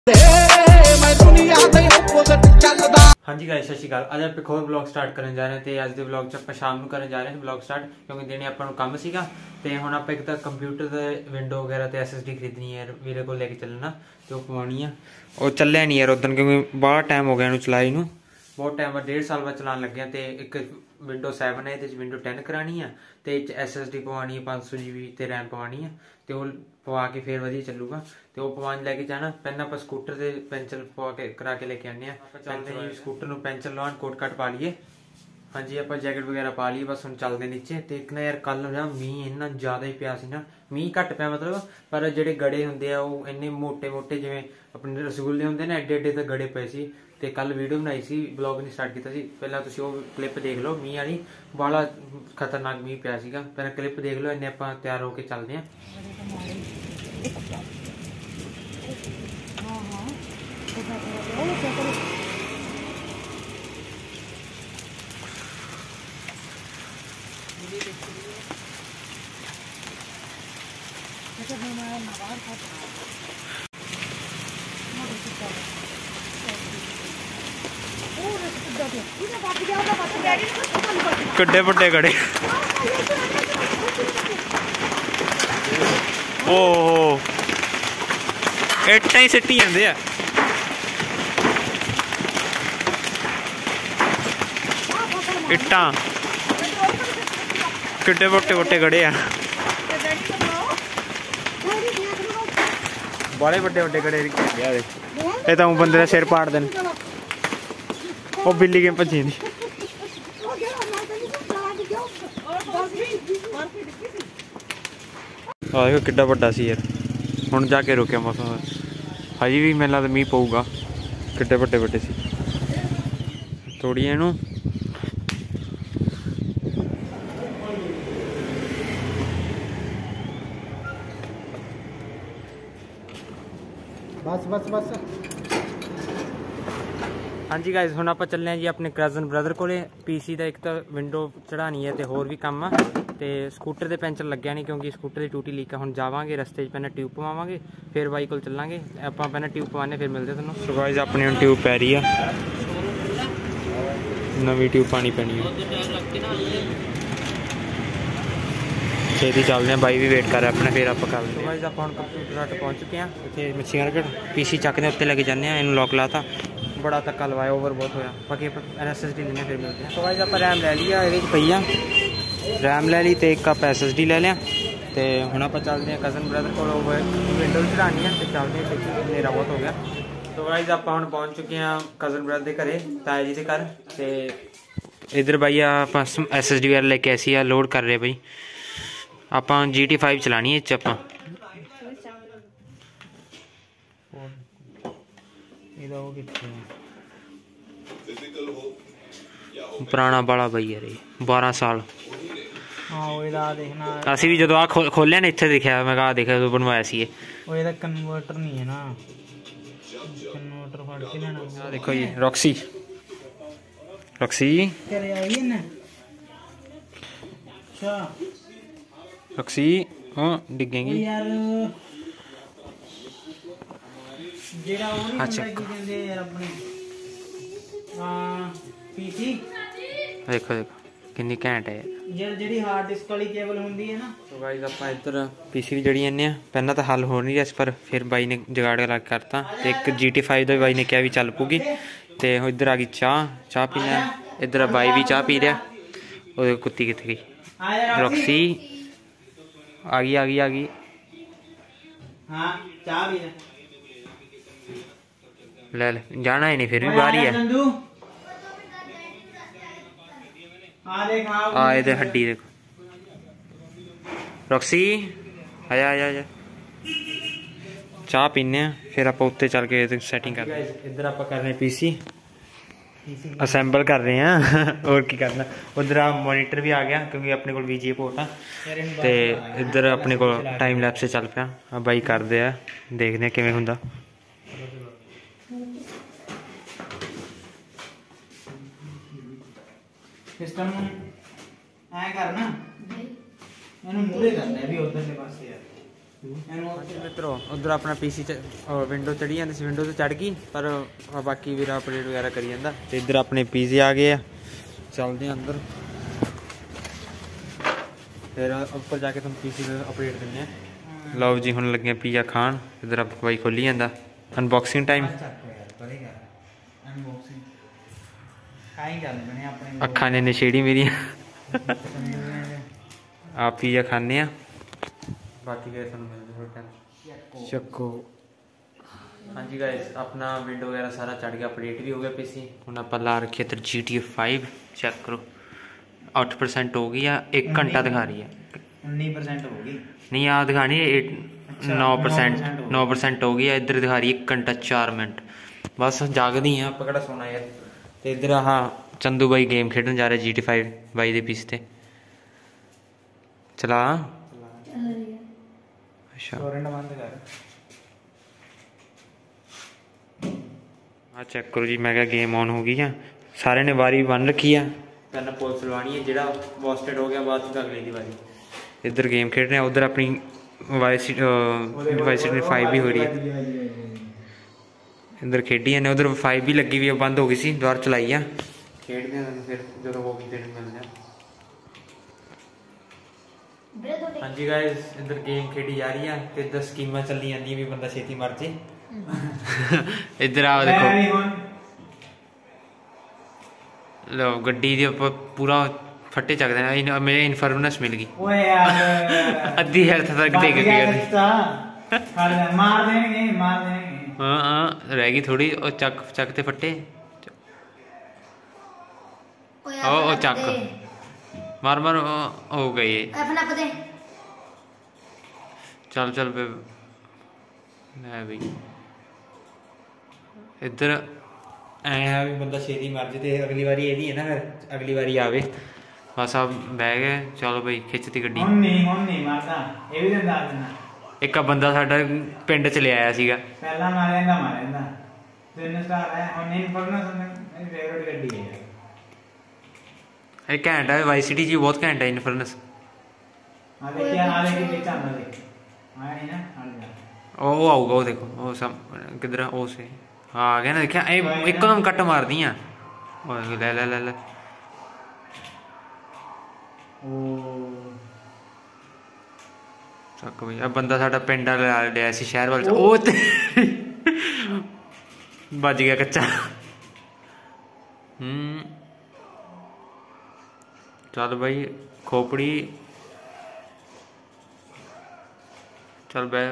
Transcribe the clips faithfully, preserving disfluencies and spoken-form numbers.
हाँ जी गाइस, सत श्री अकाल। ਅੱਜ ਆਪਾਂ ਇੱਕ ਹੋਰ ਵਲੌਗ ਸਟਾਰਟ ਕਰਨ ਜਾ ਰਹੇ ਹਾਂ ਤੇ ਅੱਜ ਦੇ ਵਲੌਗ 'ਚ ਆਪਾਂ ਸ਼ਾਮ ਨੂੰ ਕਰਨ ਜਾ ਰਹੇ ਹਾਂ ਵਲੌਗ ਸਟਾਰਟ, ਕਿਉਂਕਿ ਦਿਨੇ ਆਪਾਂ ਨੂੰ ਕੰਮ ਸੀਗਾ ਤੇ ਹੁਣ ਆਪਾਂ ਇੱਕ ਤਾਂ ਕੰਪਿਊਟਰ ਦੇ ਵਿੰਡੋ ਵਗੈਰਾ ਤੇ ਐਸਐਸਡੀ ਖਰੀਦਣੀ ਹੈ, ਵੀਰੇ ਕੋਲ ਲੈ ਕੇ ਚੱਲਣਾ ਤੇ ਉਹ ਪਵਾਉਣੀ ਆ। ਉਹ ਚੱਲਿਆ ਨਹੀਂ ਯਾਰ ਉਦੋਂ, ਕਿਉਂਕਿ ਬਾਹਲਾ ਟਾਈਮ ਹੋ ਗਿਆ ਇਹਨੂੰ ਚਲਾਈ ਨੂੰ, बहुत टाइम बाद डेढ़ साल बाद चलान लगे तो एक विंडो सैवन है, विंडो टेन करानी है तो एस एस डी पवानी है, पाँच सौ जी बी तो रैम पवानी है तो वो पवा के फिर वधिया चलूगा। तो वो पवान लैके जाना पहले आप स्कूटर से पेंचर पवा के करा के लेके आने, चलते जी स्कूटर में पेंचर लवान, कोट कट पा लीए। हाँ जी, आप जैकेट वगैरह पा ली, बस हम चलते नीचे। तो एक ना यार कल ना मीह इन्ना ज़्यादा ही पिया सी ना, मीह घट पिया मतलब, पर जेडे गड़े होंगे वो इन्ने मोटे मोटे जिवें अपने रसगुल्ले होंगे ना एडे एडे तो गड़े पे सी। तो कल वीडियो बनाई सी, ब्लॉग नहीं स्टार्ट किया सी। पहला तुसीं वो क्लिप देख लो मीह वाली, बड़ा खतरनाक मीह पिया सीगा। पहले क्लिप देख लो, इन्ने आपां तैयार होके चलते हैं। किड्डे बड़े गड़े ओ इट्टा ही सिट्टी जाते हैं। इट्टा किड्डे मोटे मोटे गड़े आ, बड़े बड़े बड़े गड़े। ये तो बंदे का सिर पाड़ देन, वो बिल्ली के भजी दी। देखो किड्डा बड़ा सी यार, हुण जाके रुके मौसम, हजी भी मेरे लगता मीह पऊगा। किड्डे बड़े बड़े सी थोड़ी इनू बस बस बस। हाँ जी गाइस, हुण आपां चले जी अपने कज़न ब्रदर कोले। पीसी का एक तो विंडो चढ़ानी है तो होर भी काम आ, तो स्कूटर के पेंचर लग्या नहीं क्योंकि स्कूटर की टूटी लीक है। हुण जावांगे रस्ते पहले ट्यूब पवावांगे, फिर बाई कोल चलांगे। आपां पहले ट्यूब पवाने फिर मिलते तुहानूं। सो गाइस अपनी हुण ट्यूब पै रही है, नवीं ट्यूब पानी पैनी है। छेती चलते हैं, बाई भी वेट कर रहा है अपना, फिर आप कर लें। गाइस आप हुण कंप्यूटर हट पहुँच चुके हैं, इतने मच्छी मार्केट। पीसी चकते उत्ते लेके जाने, इन्हूं लॉक लाता, बड़ा धक्का लवाया, ओवर बहुत होया। बाकी एस एस डी लेने फिर मिलते हैं। तो गाइस आप रैम ले लिया, ये पई आ रैम ले ली, तो एक आप एस एस डी ले लिया। तो हुण आप चलते हैं कज़न ब्रदर को, विंडो चढ़ानी है तो चलते हैं, क्योंकि हनेरा बहुत हो गया। तो गाइस आप हुण पहुँच चुके हैं कज़न ब्रदर के घरे, ताया जी के घर। तो इधर भाई आप एस एस डी वगैरह लेके ऐसी आ लोड कर रहे भाई। आप जी टी फाइव चलानी है आप पुराना बड़ा बई यार, बारह साल। असी भी जो आ खो खोलिया ना इतने दिखा, मैं कहा देखा तो बनवाया सी। कन्वर्टर नहीं है ना, कन्वर्टर फाड़ के लेना। देखो जी रॉक्सी रॉक्सी रॉक्सी हाँ डिगेंगी। अच्छा देखो देखो कितनी घैंट है जी हार्ड डिस्क वाली केबल होंदी है ना। तो गाइस आप इधर पीसी भी जड़ी आने पहला तो हल हो नहीं रहा, पर फिर बाई ने जुगाड़ लग करता। तो एक जी टी फाइव का बाई ने क्या भी चल पूगी। तो इधर आ गई चाह, चाह पीना। इधर बाई भी चाह पी रहा, और कुत्ती कितने गई रॉक्सी आ गई आ गई आ गई। हाँ चाह भी ले ले, जाना ही नहीं फिर भी बाहर ही है। आ इधर हड्डी देखो रॉक्सी, आजा आजा आजा चाह पीने, फिर आप उत्ते चल के सैटिंग कर। इधर आप कर रहे हैं पीसी असैम्बल कर रहे हैं और की करना। उधर मॉनीटर भी आ गया क्योंकि अपने को वीजीए पोर्ट आ। तो इधर अपने को टाइम लैप्स से चल पाया, बाई करते हैं, देखते हैं किवें हुंदा। सिस्टम ऐ करना, इन्हू मूरे करना भी उधरले पासे यार। मित्रों उधर अपना पीसी विंडो चढ़ी जाती सी विंडो तो चढ़ गई पर बाकी वीरा अपडेट वगैरह करी जाता ते इधर अपने पीसी आ गए चलते हैं अंदर फिर ऊपर जाके तुम पीसी अपडेट देने लो जी हुण लगे पिज़्ज़ा खान इधर आप भाई खोली जाता अनबॉक्सिंग टाइम अखा ने नशेड़ी मेरी आप पिज़्ज़ा खाने बाकी गए चक्को। हाँ जी गाइस अपना विंडो वगैरह सारा चढ़ गया अपडेट भी हो गया पीसी हुण आप ला रखिए इधर G T A five check करो अठ परसेंट हो गई या एक घंटा दिखा रही है उन्नीस परसेंट होगी नहीं आ दिखानी नौ परसेंट नौ परसेंट हो गई है इधर दिखा रही है एक घंटा चार मिनट बस जागदी हैं आप कड़ा सोना यार। तो इधर हाँ चंदू भाई गेम खेडन जा रहे जी टी फाइव बाई दे पीस ते चला अच्छा हाँ चेक करो जी मैं क्या गेम ऑन हो गई है सारे ने वारी बन रखी है पहले पुलिस लवानी है जोड़ा वॉस्टेड हो गया बाद अगले की बारी इधर गेम खेड रहे हैं उधर अपनी वाइस वाइस फाइव भी हो रही है इधर खेडी ने उधर फाइव भी लगी हुई है बंद हो गई सी दोबारा चलाई है खेडते हैं फिर जो होगी फिर मिलते हैं। हाँ जी गाइस इधर गेम खेडी जा रही है तो इधर स्कीमां चली जाती भी बंदा छेती मर जे इधर आओ देखो लो गड्डी दे ऊपर पूरा फट्टे चक देना मेरे इन्फॉर्मनेस मिल गई अद्धी हेल्थ तक दे गई मार देंगे मार देंगे हाँ हाँ रह गई थोड़ी और चक चक ते फट्टे ओ ओ चक मार मार हो गई चल चल बे मैं भी इधर ऐ है भी बंदा छेती मर जाए अगली बारी यही है ना फिर अगली बारी आवे बस आप बह गए चलो भाई खिंचती गड्डी एक बंदा साडा पिंड च ले आया सीगा पहला मारेंदा मारेंदा तीन स्टार है और नीन पड़ना मेरी फेवरेट गड्डी है एक घंटा है वाई सिटी जी बहुत घंटा है इन्फर्नस हां देखिए आ देखिए पीछे आना देख आया नहीं ना आ जा ओ आऊगा वो देखो वो सब किधर ओ से हाँ आ गया ना देखिया एकदम कट मार दी ले ले ले ले चक भाई अब बंदा साडा पिंड लिया सी शहर वाल ओ बज गया कच्चा हम्म चल भाई खोपड़ी चल बे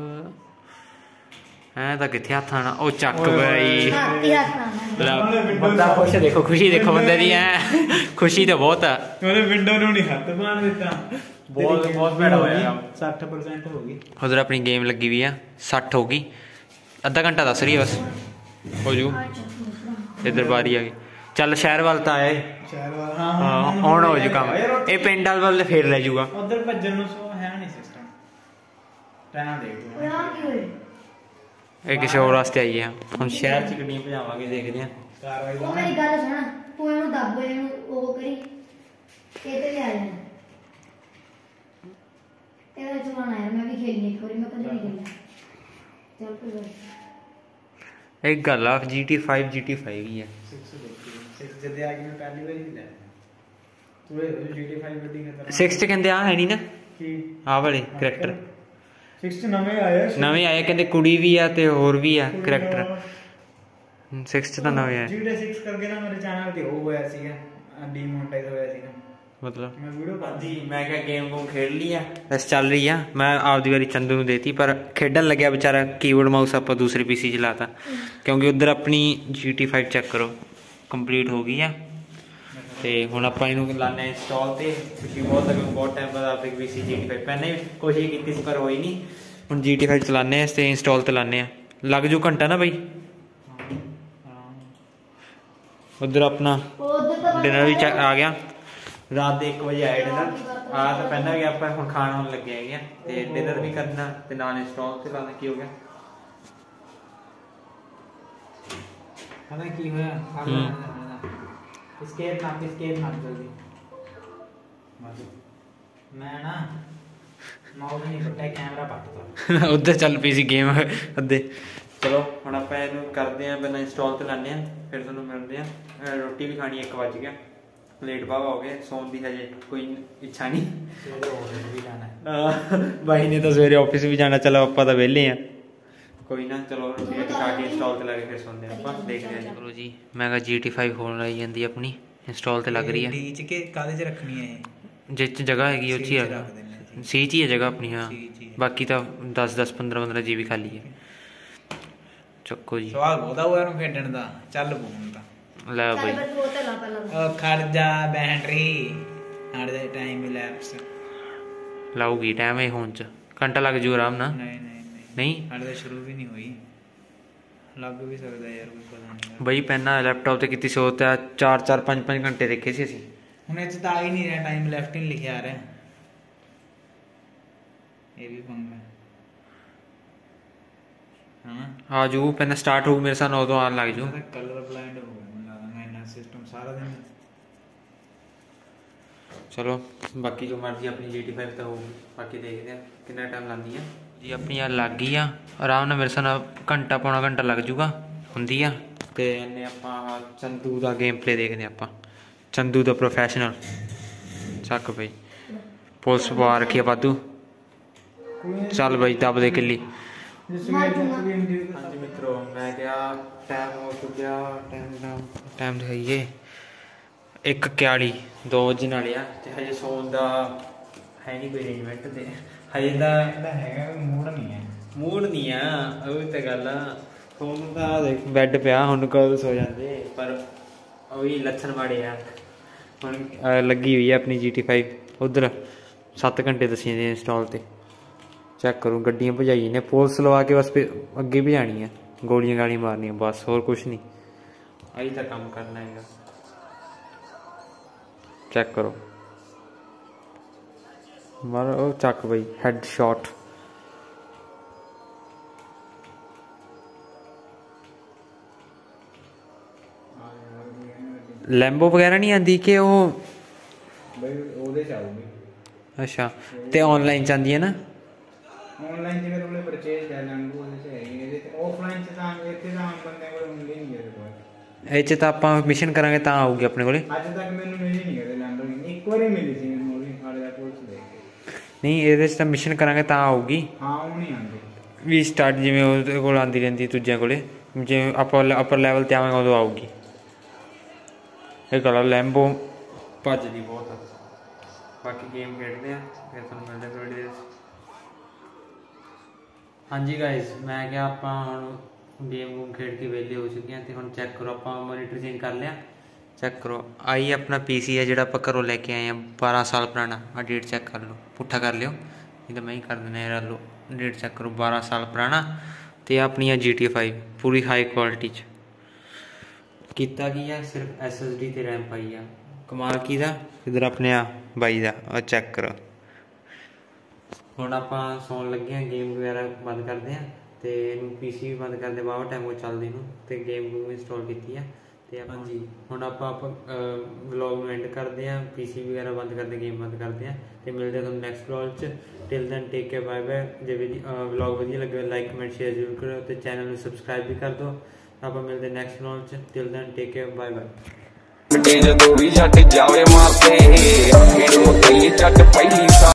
है तो कितने हाथ आना ओ चक भाई बंदा खुश देखो खुशी देखो बंदे दी है खुशी तो बहुत है ਉਹਨੇ ਵਿੰਡੋ ਨੂੰ ਨਹੀਂ ਹੱਥ ਮਾਰ ਦਿੱਤਾ बहुत बहुत भैड़ा होया साठ परसेंट हो गई उधर अपनी गेम लगी हुई है साठ होगी अद्धा घंटा दस रही है बस हो जू इधर बारी आ गई चल शहर वाल तो आया शहर वाल हां ਹੁਣ ਹੋ ਜੂ ਕੰਮ ਇਹ ਪਿੰਡ ਵਾਲ ਵੱਲ ਫੇਰ ਲੈ ਜੂਗਾ ਉਧਰ ਭੱਜਣ ਨੂੰ ਸੋ ਹੈ ਨਹੀਂ ਸਿਸਟਮ ਟਾਈਮ ਦੇਖ ਲਓ ਯਾਰ ਕੀ ਹੋਏ ਇਹ ਕਿਸੇ ਹੋਰ ਵਾਸਤੇ ਆਈ ਹੈ ਹੁਣ ਸ਼ਹਿਰ ਚ ਗੱਡੀਆਂ ਭਜਾਵਾਂਗੇ ਦੇਖਦੇ ਆ ਕਾਰਵਾਈ ਉਹ ਮੇਰੀ ਗੱਲ ਸੁਣ ਤੂੰ ਇਹਨੂੰ ਦੱਬ ਇਹਨੂੰ ਉਹ ਕਰੀ ਇਹ ਤੇ ਲਿਆ ਜਾਣਾ तेरा चलाना यार मैं भी खेलनी एक बारी मैं कभी नहीं खेला चल फिर एक गल ऑफ G T five G T five ही है सिक्स जदे आगे मैं पहली बार ही लाया तू जी टी फाइव गड्डी खतरनाक सिक्स च कहंदे आ है नहीं ना की आ वाले करैक्टर सिक्स च नवे आए नवे आए कहंदे कुड़ी भी है ते और भी है करैक्टर सिक्स च तो नवे है जी टी सिक्स करके ना मेरे चैनल ते हो गया सीगा डीमोनेटाइज होया सीगा मतलब मैं वीडियो जी मैं क्या गेम को खेल लिया बस चल रही है मैं आपदी बारी चंदू ਨੂੰ देती पर खेडन लग्या बेचारा कीबोर्ड माउस आप दूसरे पीसी चलाता क्योंकि उधर अपनी जी टी फाइव चेक करो कंप्लीट हो गई है तो हुण आपां इहनूं लाने इंस्टॉल ते क्योंकि बहुत अगर बहुत टाइम बाद आप एक पीसी जी टी फाइव पहले भी कोशिश की थी पर होई नहीं हुण जी टी फाइव चलाने ते इंस्टॉल ते लाने लग जू घंटा ना भाई उधर अपना डिनर भी आ गया रात के एक बजे आए डिनर आ तो पहला भी आप हम खाण होने लगे है तो डिनर भी करना तो नाल इंस्टॉल से लाना की हो गया पता की होया स्केप ना स्केप ना जल्दी मैं ना ਮਾਊਸ ਨਹੀਂ ਪੱਟਿਆ, ਕੈਮਰਾ ਪੱਟਦਾ। ਉੱਧਰ ਚੱਲ ਪਈ ਸੀ ਗੇਮ ਅੱਧੇ। ਚਲੋ ਹੁਣ ਆਪਾਂ ਇਹਨੂੰ ਕਰਦੇ ਆਂ, ਪਹਿਲਾਂ ਇੰਸਟਾਲ ਤੇ ਲਾਉਂਦੇ ਆਂ, ਫਿਰ ਤੁਹਾਨੂੰ ਮਿਲਦੇ ਆਂ। ਰੋਟੀ ਵੀ ਖਾਣੀ, ਇੱਕ ਵੱਜ ਗਿਆ, ਲੇਟ ਬਾਵਾ ਹੋ ਗਏ, ਸੌਣ ਦੀ ਹਜੇ ਕੋਈ ਇੱਛਾ ਨਹੀਂ। ਸਵੇਰੇ ਆਫਿਸ ਵੀ ਜਾਣਾ, ਬਾਈ ਨੇ ਤਾਂ ਸਵੇਰੇ ਆਫਿਸ ਵੀ ਜਾਣਾ। ਚਲੋ ਆਪਾਂ ਤਾਂ ਵਿਹਲੇ ਆਂ, ਕੋਈ ਨਾ। ਚਲੋ ਰੋਟੀ ਖਾ ਕੇ ਇੰਸਟਾਲ ਤੇ ਲਾ ਕੇ ਫਿਰ ਸੌਂਦੇ ਆਂ ਆਪਾਂ, ਦੇਖਦੇ ਆਂ। ਚਲੋ ਜੀ, ਮੈਂ ਕਿਹਾ ਜੀ ਟੀ ਫਾਈਵ ਹੋਣ ਲਈ ਜਾਂਦੀ ਆਪਣੀ ਇੰਸਟਾਲ ਤੇ ਲੱਗ ਰਹੀ ਹੈ। ਡੀ ਚ ਕੇ ਕਾਹਦੇ ਚ ਰੱਖਣੀ ਹੈ ਇਹ? ਜਿਸ 'ਚ ਜਗ੍ਹਾ ਹੈਗੀ ਉਹ 'ਚ ਹੀ ਹੈਗਾ, ਸੀ 'ਚ ਹੀ ਹੈ ਜਗ੍ਹਾ ਆਪਣੀ। ਹਾਂ, ਬਾਕੀ ਤਾਂ ਦਸ ਦਸ ਪੰਦਰਾਂ ਪੰਦਰਾਂ ਜੀ ਬੀ ਖਾਲੀ ਹੈ। ਚੱਕੋ ਜੀ, ਸਵਾਲ ਬਹੁਤਾ ਹੋਇਆ ਇਹਨੂੰ ਖੇਡਣ ਦਾ। ਚੱਲ ਬੂਨ ਤਾਂ ਲੈ ਬਈ, ਉਹ ਖੜ ਜਾ ਬੈਟਰੀ, ਹਟ ਜਾ, ਟਾਈਮ ਇਲੈਪਸ ਲਾਊਗੀ ਟਾਈਮ ਇਹ ਹੁਣ 'ਚ ਘੰਟਾ ਲੱਗ ਜੂ ਆਰਾਮ ਨਾਲ। ਨਹੀਂ ਨਹੀਂ ਨਹੀਂ ਹਾਲੇ ਤਾਂ ਸ਼ੁਰੂ ਵੀ ਨਹੀਂ ਹੋਈ, ਲੱਗ ਵੀ ਸਕਦਾ ਯਾਰ, ਕੋਈ ਪਤਾ ਨਹੀਂ। ਬਈ ਪਹਿਲਾਂ ਲੈਪਟਾਪ ਤੇ ਕੀਤੀ ਸੋ ਤਾਂ ਚਾਰ ਚਾਰ ਪੰਜ ਪੰਜ ਘੰਟੇ ਦੇਖੇ ਸੀ ਅਸੀਂ। ਹੁਣ ਇਹ 'ਚ ਤਾਂ ਆ ਹੀ ਨਹੀਂ ਰਿਹਾ, ਟਾਈਮ ਲੈਫਟ ਹੀ ਨਹੀਂ ਲਿਖਿਆ ਆ ਰਿਹਾ। ਇਹ ਵੀ ਪੰਗਾ ਹਾਂ, ਆ ਜੂ ਪਹਿਲਾਂ ਸਟਾਰਟ ਹੋਊ ਮੇਰੇ ਸਾਹ ਉਦੋਂ ਆਉਣ ਲੱਗ ਜੂ। ਕਲਰ ਬਲਾਈਂਡ ਹੋ ਗਿਆ ਮੈਂ ਇੰਨਾ ਸਿਸਟਮ ਸਾਰਾ ਦਿਨ। ਚਲੋ ਬਾਕੀ ਜੋ ਮਰਜ਼ੀ ਆਪਣੀ ਜੀ ਟੀ ਫਾਈਵ ਤਾਂ ਹੋਊਗੀ, ਬਾਕੀ ਦੇਖਦੇ ਆ ਕਿੰਨਾ ਟਾਈਮ ਲਾਉਂਦੀ ਆ ਜੀ। ਆਪਣੀ ਆ ਲੱਗ ਗਈ ਆ ਆਰਾਮ ਨਾਲ, ਮੇਰੇ ਸਾਹ ਨਾਲ ਘੰਟਾ ਪੌਣਾ ਘੰਟਾ ਲੱਗ ਜੂਗਾ ਹੁੰਦੀ ਆ। ਤੇ ਇਹਨੇ ਆਪਾਂ ਚੰਦੂ ਦਾ ਗੇਮ ਪਲੇ ਦੇਖਦੇ ਆਪਾਂ, ਚੰਦੂ ਦਾ ਪ੍ਰੋਫੈਸ਼ਨਲ। ਚੱਕ ਬਈ, ਪੁਲਿਸ ਪਵਾ ਰੱਖੀ ਆ ਵਾਧੂ। ਚੱਲ ਬਈ ਦੱਬ ਦੇ ਕਿੱਲੀ। ਹਾਂਜੀ ਮਿੱਤਰੋ, ਮੈਂ ਕਿਹਾ ਟਾਈਮ ਹੋ ਚੁੱਕਿਆ, ਟਾਈਮ ਦਾ ਟਾਈਮ ਦਿਖਾਈਏ ਇੱਕ ਇਕਤਾਲੀ, ਦੋ ਵਜੇ ਵਾਲੇ ਆ ਤੇ ਹਜੇ ਸੌਣ ਦਾ ਹੈ ਨਹੀਂ ਕੋਈ ਅਰੇਂਜਮੈਂਟ। ਤੇ ਹਜੇ ਦਾ ਹੈਗਾ ਮੂਡ ਨਹੀਂ ਹੈ, ਮੂਡ ਨਹੀਂ ਆ, ਉਹ ਤਾਂ ਗੱਲ ਆ। ਸੌਣ ਦਾ ਦੇਖ ਬੈੱਡ ਪਿਆ, ਹੁਣ ਕਦੋਂ ਸੋ ਜਾਂਦੇ, ਪਰ ਉਹੀ ਲੱਛਣ ਮਾੜੇ ਆ। ਹੁਣ ਲੱਗੀ ਹੋਈ ਹੈ ਆਪਣੀ ਜੀ ਟੀ ਫਾਈਵ, ਉੱਧਰ ਸੱਤ ਘੰਟੇ ਦੱਸੀ ਜਾਂਦੇ ਇੰਸਟਾਲ ਤੇ। ਚੈੱਕ ਕਰੋ, ਗੱਡੀਆਂ ਭਜਾਈ ਨੇ, ਪੁਲਿਸ ਲਵਾ ਕੇ ਬਸ ਅੱਗੇ ਭਜਾਣੀ ਹੈ, ਗੋਲੀਆਂ ਗਾਲੀਆਂ ਮਾਰਨੀਆਂ ਬਸ, ਹੋਰ ਕੁਛ ਨਹੀਂ। ਆਹੀ ਤਾਂ ਕੰਮ ਕਰਨਾ ਹੈਗਾ। ਚੈੱਕ ਕਰੋ, ਮਾਰ ਉਹ ਚੱਕ ਬਈ, ਹੈਡ ਸ਼ਾਟ। ਲੈਂਬੋ ਵਗੈਰਾ ਨਹੀਂ ਆਂਦੀ ਕਿ ਉਹ ਬਈ ਉਹਦੇ ਚ ਆਊਗੀ। ਅੱਛਾ, ਤੇ ਆਨਲਾਈਨ ਚ ਆਂਦੀ ਹੈ ਨਾ? ਆਨਲਾਈਨ ਜਿਵੇਂ ਉਹਨੇ ਪਰਚੇਜ਼ ਕਰ ਲੈਂਗੂ ਉਹਦੇ ਚ ਹੈਗੀ, ਇਹਦੇ ਤੇ ਆਫਲਾਈਨ ਚ ਤਾਂ ਇੱਥੇ ਤਾਂ ਆਮ ਬੰਦੇ ਕੋਲ ਹੁੰਦੀ ਨਹੀਂ ਇਹਦੇ ਕੋਲ। ਇਹ 'ਚ ਤਾਂ ਆਪਾਂ ਮਿਸ਼ਨ ਕਰਾਂਗੇ ਤਾਂ ਆਊਗੀ ਆਪਣੇ ਕੋਲੇ। ਅੱਜ ਤੱਕ ਮੈਨੂੰ ਮਿਲੀ ਨਹੀਂ ਕਦੇ ਲੈਂਬੋਰਗਿਨੀ, ਇੱਕ ਵਾਰੀ ਮਿਲੀ ਸੀ ਮੈਨੂੰ ਉਹਦੀ ਹਾਲੇ ਦਾ ਪੁਲਿਸ ਦੇ ਕੇ। ਨਹੀਂ, ਇਹਦੇ 'ਚ ਤਾਂ ਮਿਸ਼ਨ ਕਰਾਂਗੇ ਤਾਂ ਆਊਗੀ ਹਾਂ, ਉਹ ਨਹੀਂ ਆਉਂਦੀ ਵੀ ਸਟਾਰਟ, ਜਿਵੇਂ ਉਹਦੇ ਕੋਲ ਆਉਂਦੀ ਰਹਿੰਦੀ ਦੂਜਿਆਂ ਕੋਲੇ, ਜਿਵੇਂ ਆਪਾਂ ਅਪਰ ਲੈਵਲ ਤੇ ਆਵਾਂਗੇ ਉਦੋਂ ਆਊਗੀ। ਇਹ ਗੱਲ ਲੈਂਬੋ ਭੱਜਦੀ ਬਹੁਤ ਆ। ਬਾਕੀ ਗੇਮ ਖੇਡਦੇ ਆ, ਫਿਰ ਤੁਹਾਨੂੰ ਮਿਲਦੇ ਥੋੜੀ ਦੇਰ। ਹਾਂਜੀ ਗਾਇਜ਼, ਮੈਂ ਕਿਹਾ ਆਪਾਂ ਹੁਣ ਗੇਮ ਗੂਮ ਖੇਡ ਕੇ ਵਿਹਲੇ ਹੋ ਚੁੱਕੇ ਹਾਂ। ਤੇ ਹੁਣ ਚੈੱਕ ਕਰੋ, ਆਪਾਂ ਮੋਨੀਟਰ ਚੇਂਜ ਕਰ ਲਿਆ। ਚੈੱਕ ਕਰੋ, ਆਈ ਆਪਣਾ ਪੀ ਸੀ ਹੈ ਜਿਹੜਾ ਆਪਾਂ ਘਰੋਂ ਲੈ ਕੇ ਆਏ ਹਾਂ, ਬਾਰਾਂ ਸਾਲ ਪੁਰਾਣਾ। ਆ ਡੇਟ ਚੈੱਕ ਕਰ ਲਓ, ਪੁੱਠਾ ਕਰ ਲਿਓ, ਨਹੀਂ ਤਾਂ ਮੈਂ ਹੀ ਕਰ ਦਿੰਦਾ ਯਾਰ। ਲਓ ਡੇਟ ਚੈੱਕ ਕਰੋ, ਬਾਰਾਂ ਸਾਲ ਪੁਰਾਣਾ। ਤੇ ਆਪਣੀ ਆ ਜੀ ਟੀ ਫਾਈਵ ਪੂਰੀ ਹਾਈ ਕੁਆਲਿਟੀ 'ਚ। ਕੀਤਾ ਕੀ ਹੈ, ਸਿਰਫ ਐਸ ਐਸ ਡੀ ਤੇ ਰੈਮ ਪਾਈ ਆ। ਕਮਾਲ ਕੀ ਦਾ, ਇੱਧਰ ਆਪਣੇ ਆ ਬਾਈ ਦਾ, ਆ ਚੈੱਕ ਕਰੋ। ਹੁਣ ਆਪਾਂ ਸੌਣ ਲੱਗੇ ਹਾਂ, ਗੇਮ ਵਗੈਰਾ ਬੰਦ ਕਰਦੇ ਹਾਂ ਤੇ ਇਹਨੂੰ ਪੀ ਸੀ ਵੀ ਬੰਦ ਕਰਦੇ, ਵਾਹਵਾ ਟਾਈਮ ਹੋ ਚੱਲਦੇ ਨੂੰ, ਤੇ ਗੇਮ ਗੂਮ ਇੰਸਟਾਲ ਕੀਤੀ ਆ। ਤੇ ਆਪਾਂ ਜੀ ਹੁਣ ਆਪਾਂ ਵਲੌਗ ਨੂੰ ਐਂਡ ਕਰਦੇ ਹਾਂ, ਪੀ ਸੀ ਵਗੈਰਾ ਬੰਦ ਕਰਦੇ, ਗੇਮ ਬੰਦ ਕਰਦੇ ਹਾਂ। ਤੇ ਮਿਲਦੇ ਤੁਹਾਨੂੰ ਨੈਕਸਟ ਵਲੌਗ 'ਚ। Till then take care, bye bye. ਜੇ ਵਲੌਗ ਵਧੀਆ ਲੱਗੇ ਲਾਈਕ ਕਮੈਂਟ ਸ਼ੇਅਰ ਜ਼ਰੂਰ ਕਰੋ, ਤੇ ਚੈਨਲ ਨੂੰ ਸਬਸਕ੍ਰਾਈਬ ਵੀ ਕਰ ਦਿਓ। ਆਪਾਂ ਮਿਲਦੇ ਨੈਕਸਟ ਵਲੌਗ 'ਚ। Till then take care, bye bye. ਜਦੋਂ ਵੀ ਜੱਟ ਜਾਵੇ ਮਾਰਦੇ, ਇਹਨੂੰ ਤੇ ਜੱਟ ਪਹਿਲੀ